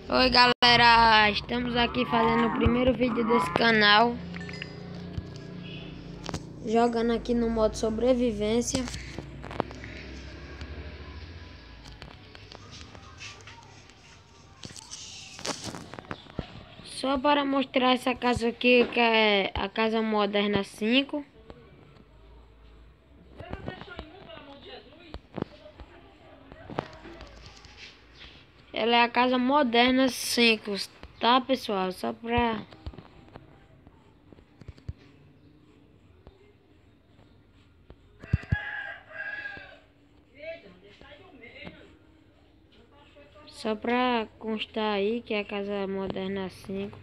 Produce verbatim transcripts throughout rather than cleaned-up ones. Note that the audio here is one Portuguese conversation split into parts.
Oi galera, estamos aqui fazendo o primeiro vídeo desse canal, jogando aqui no modo sobrevivência. Só para mostrar essa casa aqui, que é a Casa Moderna cinco. Ela é a Casa Moderna cinco, tá pessoal? Só pra... Só pra constar aí que é a Casa Moderna cinco.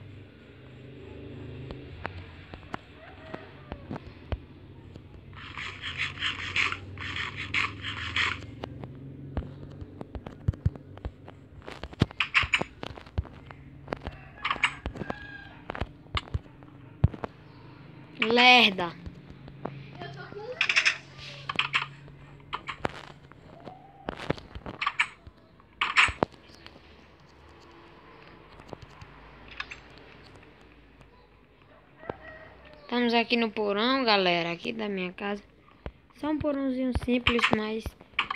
Lerda. Estamos aqui no porão, galera, aqui da minha casa. Só um porãozinho simples, mas...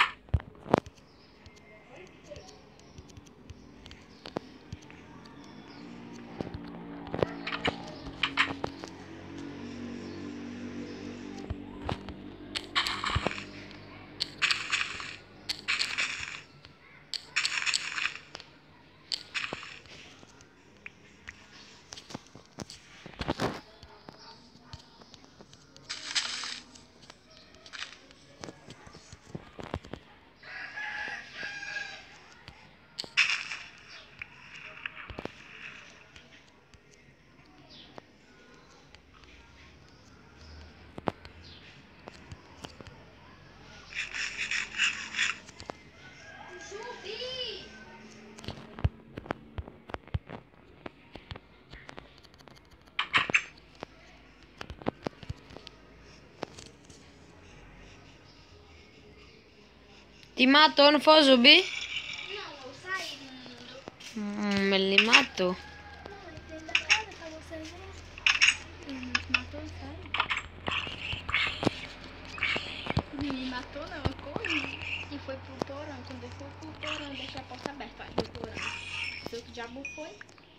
Te matou, não foi, Zubi? Não, eu saí do mundo. Hum, ele matou. Não, ele dentro da casa pra você ver. Ele me matou, eu saí. Ele me matou, não, eu corri. E foi pro porão. Quando eu fui pro porão, deixei a porta aberta aí do porão. Sei que o diabo foi.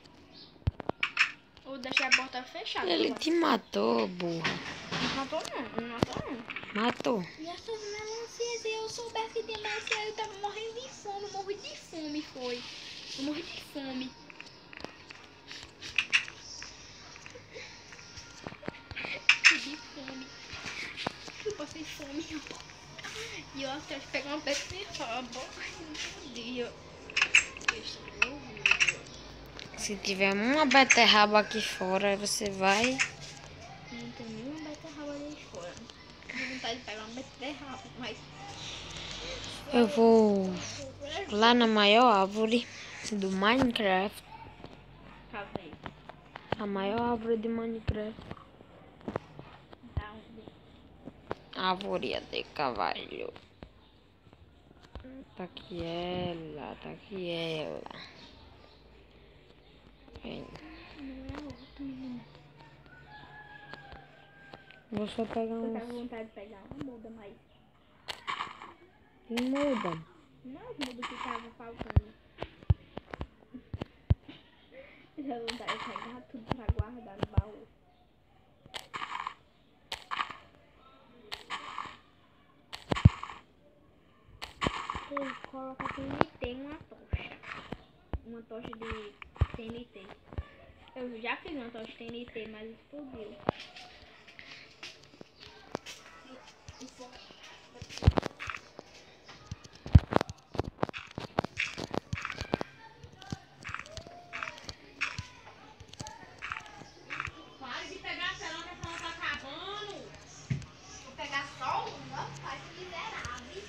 Ou deixei a porta fechada. Ele te matou, burra. Não matou não, não matou não. Matou. E essas melancias, se eu soubesse que tem melancia, eu tava morrendo de fome. Eu morri de fome, foi. Eu morri de fome. De fome. Eu passei fome. E eu até pegar uma beterraba. E eu... Se tiver uma beterraba aqui fora, você vai... Não tem nenhuma beterraba ali fora. Tenho vontade de pegar uma beterraba, mas... Eu vou lá na maior árvore do Minecraft. Tá vendo? A maior árvore de Minecraft. Tá onde? Árvore de cavalo. Tá aqui ela, tá aqui ela. Vem. Não é outra, menina. Vou só pegar Eu tava com uns... vontade de pegar uma muda, mas... Que muda. Não as mudas que tava faltando. Eu tava com vontade de pegar tudo pra guardar no baú. Eu coloco a T N T uma tocha. Uma tocha de T N T. Eu já fiz uma tocha de T N T, mas explodiu. Para de pegar a pelão que a pelão tá acabando. Vou pegar só uma, faz miserável.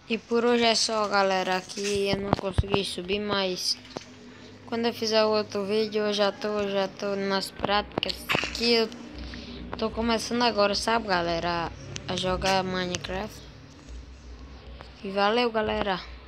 E por hoje é só, galera. Aqui eu não consegui subir, mas quando eu fizer outro vídeo eu já tô, já tô nas práticas. Que eu tô começando agora, sabe, galera, a jogar Minecraft. E valeu, galera.